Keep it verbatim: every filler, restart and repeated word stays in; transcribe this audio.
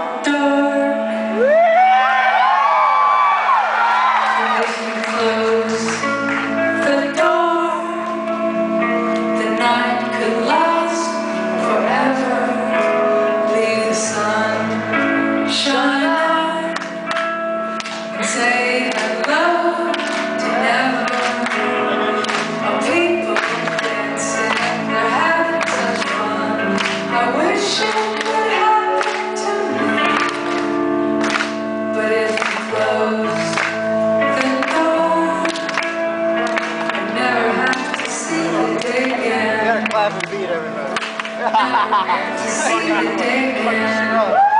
Say hello to never. Our people dancing, they're having such fun. I wish it would happen to me, but if you close the door, I never have to see the day again. You gotta clap and beat everybody. Never have to see the day again.